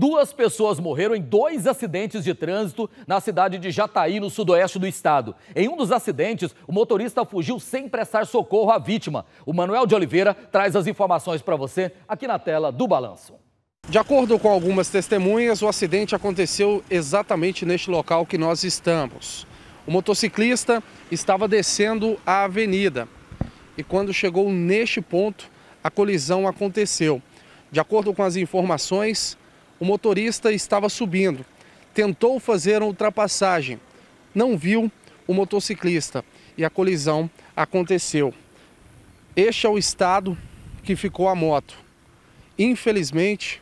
2 pessoas morreram em 2 acidentes de trânsito na cidade de Jataí, no sudoeste do estado. Em um dos acidentes, o motorista fugiu sem prestar socorro à vítima. O Manuel de Oliveira traz as informações para você aqui na tela do Balanço. De acordo com algumas testemunhas, o acidente aconteceu exatamente neste local que nós estamos. O motociclista estava descendo a avenida e quando chegou neste ponto, a colisão aconteceu. De acordo com as informações, o motorista estava subindo, tentou fazer uma ultrapassagem, não viu o motociclista e a colisão aconteceu. Este é o estado que ficou a moto. Infelizmente,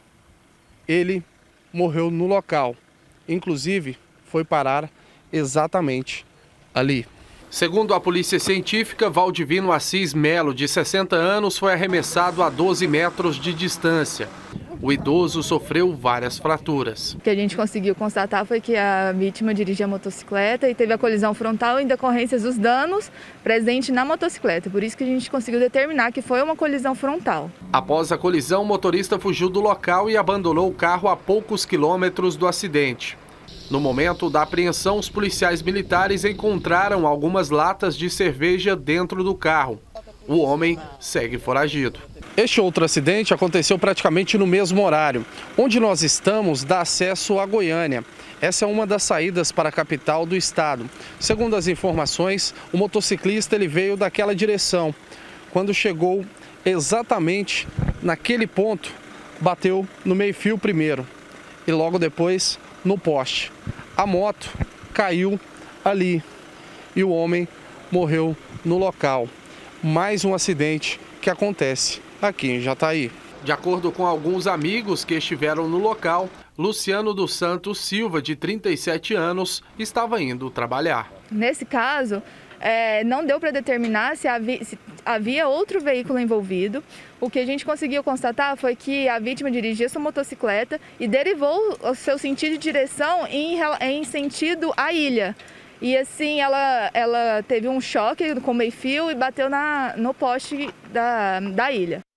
ele morreu no local, inclusive foi parar exatamente ali. Segundo a polícia científica, Valdivino Assis Melo, de 60 anos, foi arremessado a 12 metros de distância. O idoso sofreu várias fraturas. O que a gente conseguiu constatar foi que a vítima dirigia a motocicleta e teve a colisão frontal em decorrência dos danos presentes na motocicleta. Por isso que a gente conseguiu determinar que foi uma colisão frontal. Após a colisão, o motorista fugiu do local e abandonou o carro a poucos quilômetros do acidente. No momento da apreensão, os policiais militares encontraram algumas latas de cerveja dentro do carro. O homem segue foragido. Este outro acidente aconteceu praticamente no mesmo horário. Onde nós estamos dá acesso a Goiânia. Essa é uma das saídas para a capital do estado. Segundo as informações, o motociclista ele veio daquela direção. Quando chegou exatamente naquele ponto, bateu no meio-fio primeiro e logo depois no poste. A moto caiu ali e o homem morreu no local. Mais um acidente que acontece aqui em Jataí. De acordo com alguns amigos que estiveram no local, Luciano dos Santos Silva, de 37 anos, estava indo trabalhar. Nesse caso, não deu para determinar se havia outro veículo envolvido. O que a gente conseguiu constatar foi que a vítima dirigia sua motocicleta e derivou o seu sentido de direção em sentido à ilha. E assim ela teve um choque com meio-fio e bateu no poste da ilha.